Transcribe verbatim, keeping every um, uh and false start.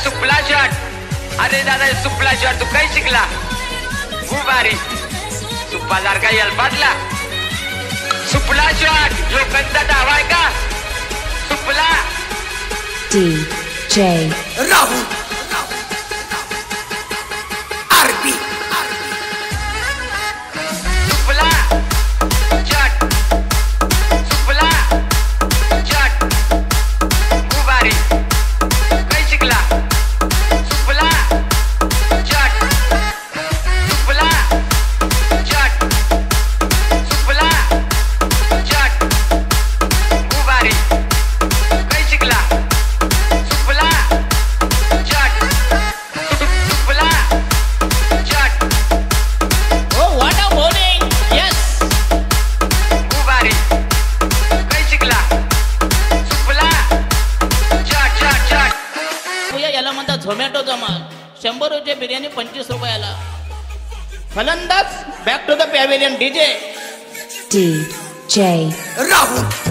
सुपला shot. अरे दादा सुपला shot तू काही शिकला खूप भारी. सुप्पादार काही अल्पातला सुपला शॉट लोकांचा डावा आहे का सुपला. डी जे राहुल आरबी सुपला शॉट सुपला शॉट खूप भारी काही शिकला सुपला शॉट सुपला शॉट सुपला शॉट खूप भारी काही शिकला सुपला शॉट सुपला shot. Oh, what a bowling! Yes. खूप भारी काही शिकला सुपला शॉट शॉट शॉट. या याला म्हणतात झोमॅटोचा माल. शंभर रुपये बिर्याणी पंचवीस रुपयाला. फलंदाज back to the pavilion DJ D J Rahul